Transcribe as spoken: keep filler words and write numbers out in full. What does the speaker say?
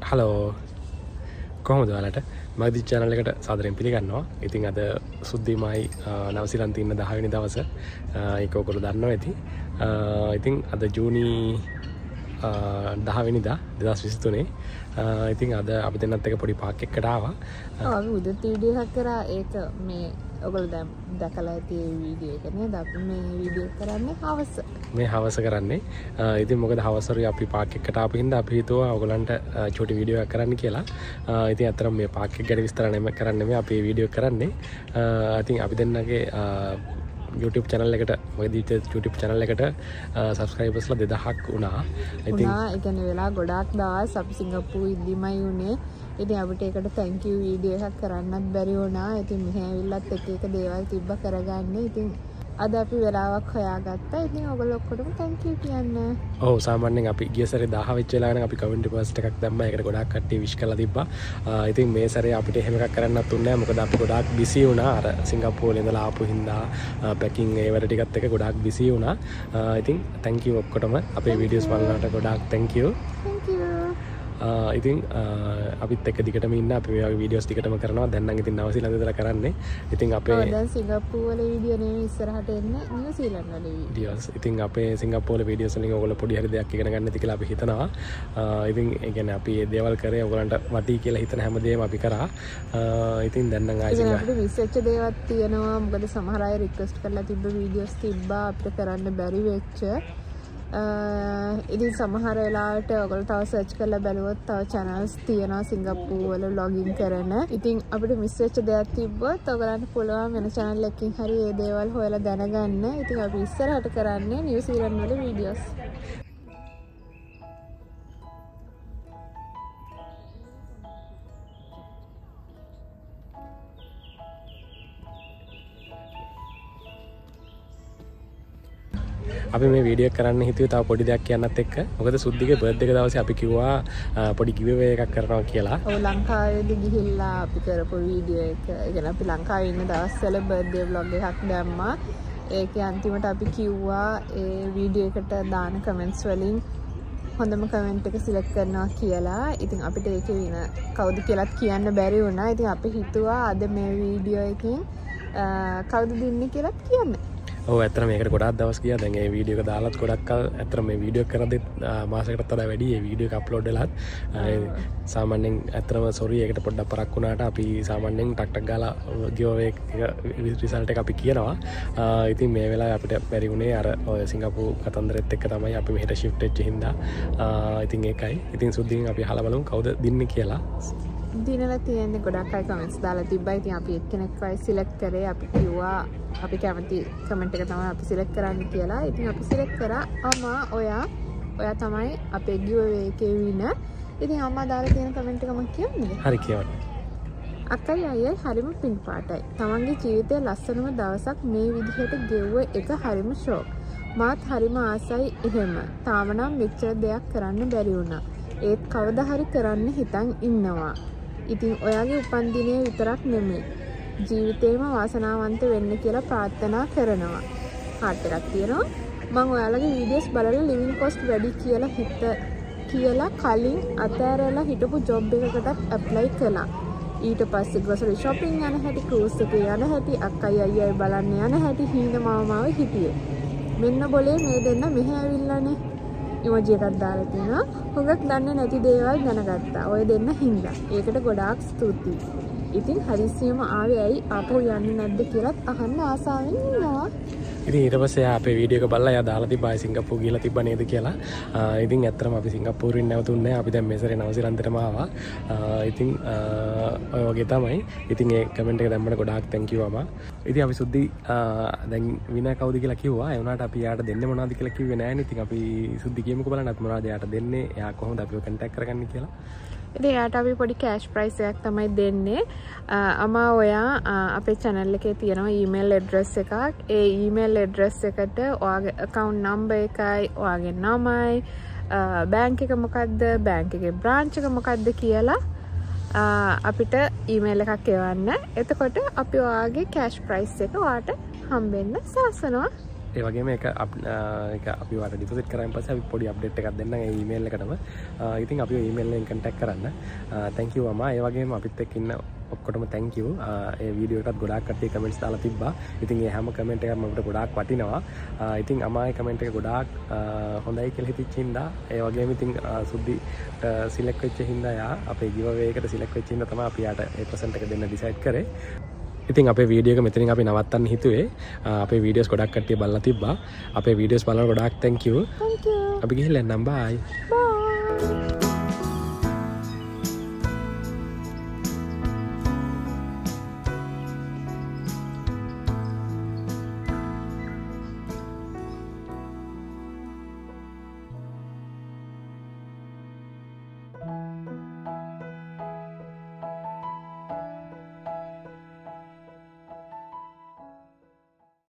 Hello කොහොමද ඔයාලට මගේ channel එකට සාදරයෙන් පිළිගන්නවා. ඉතින් අද සුද්ධිමයි නවසීලන්තේ ඉන්න දහ වෙනි දවස. ඒක ඔයගොල්ලෝ දන්නවා ඇති. ඉතින් අද ජූනි දහ වෙනිදා දෙදහස් විසිතුනේ. ඉතින් අද අපි දෙන්නත් එක පොඩි පාක් එකකට ආවා. ඔව් අපි උදේට වීඩියෝ එකක් කරා. ඒක මේ ඔයගොල්ලෝ දැන් දැකලා ඇති වීඩියෝ එක නේද? අපි මේ වීඩියෝ කරන්නේ හවස. මේ හවස කරන්නේ. ඉතින් මොකද හවසරුයි අපි පාක් එකකට ආපු හින්දා අපි හිතුවා ඔයගලන්ට චූටි වීඩියෝ එකක් කරන්න කියලා. ඉතින් අතරම මේ පාක් එක ගැන විස්තර නෙමෙයි කරන්නේ මේ අපි වීඩියෝ කරන්නේ. ඉතින් අපි දෙන්නගේ YouTube channel එකට මගේ YouTube channel එකට subscribers ලා දෙදහක් වුණා. ඉතින් ඒ කියන්නේ වෙලා ගොඩාක් දවස් අපි සිංගප්පූරු ඉද්දිමයි උනේ. ඉතින් අපිට ඒකට thank you වීඩියෝ එකක් කරන්නත් බැරි වුණා. ඉතින් මෙහෙ ඇවිල්ලත් එක එක දේවල් තිබ්බ කරගන්න. ඉතින් අද අපි වෙලාවක් හොයාගත්තා. ඉතින් ඔයගොල්ලෝ ඔක්කොටම thank you කියන්න. ඔව් සාමාන්‍යයෙන් අපි ගිය සැරේ දහ වෙච්ච වෙලාව නම් අපි community post එකක් දැම්මා. ඒකට ගොඩාක් කට්ටිය wish කරලා තිබ්බා. ඉතින් මේ සැරේ අපිට එහෙම එකක් කරන්නත් උන්නේ නැහැ. මොකද අපි ගොඩාක් busy වුණා. අර සිංගප්පූරුවේ ඉඳලා ආපු හින්දා packing ඒ වැඩ ටිකත් එක ගොඩාක් busy වුණා. ඉතින් thank you ඔක්කොටම අපේ videos බලනකොට ගොඩාක් thank you. thank you. ඉතින් අපිත් එක්ක දිගටම ඉන්න අපි මේ වගේ වීඩියෝස් දිගටම කරනවා. දැන් නම් ඉතින් නවසීලන්ත ඉඳලා කරන්නේ. ඉතින් අපේ ඔව් දැන් සිංගප්පූරු වල වීඩියෝ නෙමෙයි ඉස්සරහට එන්නේ නිව්සීලන්ත වල වීඩියෝස්. ඉතින් අපේ සිංගප්පූරු වල වීඩියෝස් වලින් ඔයගොල්ලෝ පොඩි හරි දෙයක් ඉගෙන ගන්න ඇති කියලා අපි හිතනවා. ඉතින් ඒ කියන්නේ අපි මේ දේවල් කරේ ඔයගලන්ට වටී කියලා හිතන හැමදේම අපි කරා. ඉතින් දැන් නම් ආයෙත් අපිට මිස් වෙච්ච දේවල් තියෙනවා. මොකද සමහර අය රික්වෙස්ට් කරලා තිබ්බ වීඩියෝස් තිබ්බා අපිට කරන්න බැරි වෙච්ච. ඉතින් සමහර වෙලාවට ඔයගොල්ලෝ තව සර්ච් කරලා බැලුවොත් තව channels තියෙනවා සිංගප්පූරු වල vlogging කරන. ඉතින් අපිට මිස් වෙච්ච දෙයක් තිබ්බොත් ඔයගලන්ට පුළුවන් වෙන channel එකකින් හරි මේ දේවල් හොයලා දැනගන්න. ඉතින් අපි ඉස්සරහට කරන්නේ නිව්සීලන්ත වල වීඩියෝස්. අපි මේ වීඩියෝ කරන්න හිතුවේ තව පොඩි දෙයක් කියන්නත් එක්ක. මොකද සුද්ධිගේ බර්ත්ඩේ එක දවසේ අපි කිව්වා පොඩි giveaway එකක් කරනවා කියලා. ඔව් ලංකාවේදී ගිහිල්ලා අපි කරපු වීඩියෝ එක. ඒ කියන්නේ අපි ලංකාවේ ඉන්න දවස්වල බර්ත්ඩේ vlog එකක් දැම්මා. ඒකේ අන්තිමට අපි කිව්වා ඒ වීඩියෝ එකට දාන කමෙන්ට්ස් වලින් හොඳම කමෙන්ට් එක සිලෙක්ට් කරනවා කියලා. ඉතින් අපිට ඒකේ වින කවුද කියලාත් කියන්න බැරි වුණා. ඉතින් අපි හිතුවා අද මේ වීඩියෝ එකෙන් කවුද දෙන්නේ කියලාත් කියන්න. ඔව් ඇත්තටම මේකට ගොඩාක් දවස් ගියා. දැන් මේ වීඩියෝ එක දාලත් ගොඩක් කල් ඇත්තටම මේ වීඩියෝ එක කරද්දි මාසයකටත් වඩා වැඩි මේ වීඩියෝ එක අප්ලෝඩ් වෙලාත් සාමාන්‍යයෙන් ඇත්තටම සෝරි ඒකට පොඩ්ඩක් පරක් වුණාට අපි සාමාන්‍යයෙන් ටක් ටක් ගාලා giveaway එක රිසල්ට් එක අපි කියනවා. ඉතින් මේ වෙලාවේ අපිට බැරි වුණේ අර ඔය සිංගප්පූරු කතන්දරෙත් එක්ක තමයි අපි මෙහෙට shift වෙච්ච හින්දා. ඉතින් ඒකයි. ඉතින් සුද්ධියෙන් අපි අහලා බලමු කවුද දින්නේ කියලා. දිනලා තියෙන්නේ ගොඩක් අය කමෙන්ට්ස් දාලා තිබ්බා. ඉතින් අපි එක්කෙනෙක්වයි සිලෙක්ට් කරේ. අපි කිව්වා අපි කැමති කමෙන්ට් එක තමයි අපි සිලෙක්ට් කරන්න කියලා. ඉතින් අපි සිලෙක්ට් කරා අමා ඔයා. ඔයා තමයි අපේ giveaway එකේ winner. ඉතින් අමා දාලා තියෙන කමෙන්ට් එක මම කියන්නද? හරි කියවන්න. අක්කයි අයියයි හරිම පිං පාටයි. තමන්ගේ ජීවිතයේ ලස්සනම දවසක් මේ විදිහට ගෙව්ව එක හරිම ෂෝක්. මාත් හරිම ආසයි එහෙම. තාම නම් මෙච්චර දෙයක් කරන්න බැරි වුණා. ඒත් කවදා හරි කරන්න හිතන් ඉන්නවා. ඉතින් ඔයාගේ උපන්දිනය විතරක් නෙමෙයි ජීවිතේම වාසනාවන්ත වෙන්න කියලා ප්‍රාර්ථනා කරනවා. හાર્ට් එකක් තියෙනවා. මම ඔයාලගේ වීඩියෝස් බලලා ලිවිං කොස්ට් වැඩි කියලා හිත කියලා කලින් අතෑරලා හිටපු ජොබ් එකකටත් ඇප්ලයි කළා. ඊට පස්සේ ග්‍රොසරි shopping යන හැටි, cruise එකේ යන හැටි, අක්කයි අයියයි බලන්න යන හැටි හිඳ මාමාව හිටියේ. මෙන්න બોලේ මේ දෙන්න මෙහෙ ඇවිල්ලානේ. ඉමෝජි එකක් දාලා තියෙනවා. හොගක් දන්නේ නැති දේවල් දැනගත්තා. ඔය දෙන්න හින්දා. ඒකට ගොඩාක් ස්තුතියි. ඉතින් හරිසියම ආවේ ඇයි ආපහු යන්නේ නැද්ද කියලාත් අහන්න ආසාවෙන් ඉන්නවා. ඉතින් ඊට පස්සේ ආ අපේ වීඩියෝ එක බලලා එයා දාලා තිබ්බා සිංගප්පූරු ගිහලා තිබ්බ නේද කියලා. ඉතින් ඇත්තටම අපි සිංගප්පූරුවෙන් නැවතුන්නේ නැහැ. අපි දැන් මේ සැරේ නවසීලන්තෙටම ආවා. ඉතින් ඔය වගේ තමයි. ඉතින් ඒ කමෙන්ට් එක දැම්මම ගොඩාක් thank you අමා. ඉතින් අපි සුද්ධි දැන් විනය කවුද කියලා කිව්වා. ඒ වුණාට අපි යාට දෙන්නේ මොනවද කියලා කිව්වේ නැහැ. ඉතින් අපි සුද්ධි කියමුකෝ බලන්නත් මොනවද යාට දෙන්නේ. එයා කොහොමද අපිව contact කරගන්නේ කියලා. ඉතින් එයාට අපි පොඩි කෑෂ් ප්‍රයිස් එකක් තමයි දෙන්නේ. අමා ඔයා අපේ channel එකේ තියෙනවා email address එකක්. ඒ email address එකට ඔයාගේ account number එකයි, ඔයාගේ නමයි, bank එක මොකද්ද, bank එකේ branch එක මොකද්ද කියලා අපිට email එකක් එවන්න. එතකොට අපි ඔයාගේ කෑෂ් ප්‍රයිස් එක ඔයාට හම්බෙන්න සලසනවා. ඒ වගේම එක එක අපි වට ඩිපොසිට් කරායින් පස්සේ අපි පොඩි අප්ඩේට් එකක් දෙන්නම් ඒ ඊමේල් එකටම. ඉතින් අපි ඊමේල් එකෙන් කන්ටැක්ට් කරන්න. thank you අම්මා. ඒ වගේම අපිත් එක්ක ඉන්න ඔක්කොටම thank you. ඒ වීඩියෝ එකත් ගොඩාක් කට්ටිය කමෙන්ට්ස් දාලා තිබ්බා. ඉතින් ඒ හැම කමෙන්ට් එකක්ම අපිට ගොඩාක් වටිනවා. ඉතින් අමාගේ කමෙන්ට් එක ගොඩාක් හොඳයි කියලා හිතෙච්ච හින්දා ඒ වගේම ඉතින් සුද්දි සිලෙක්ට් වෙච්ච හින්දා යා අපේ giveaway එකට සිලෙක්ට් වෙච්ච හින්දා තමයි අපි යාට ඒ ප්‍රසන්ට් එක දෙන්න ඩිසයිඩ් කරේ. ඉතින් අපේ වීඩියෝ එක මෙතනින් අපි නවත්තන්න හිතුවේ. අපේ වීඩියෝස් ගොඩක් කට්ටිය බලලා තිබ්බා. අපේ වීඩියෝස් බලන ගොඩාක් thank you. thank you. අපි ගිහිල්ලා එන්නම් bye. bye.